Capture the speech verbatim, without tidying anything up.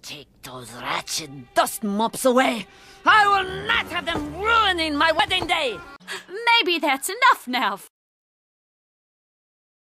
Take those wretched dust mops away. I will not have them ruining my wedding day. Maybe that's enough now.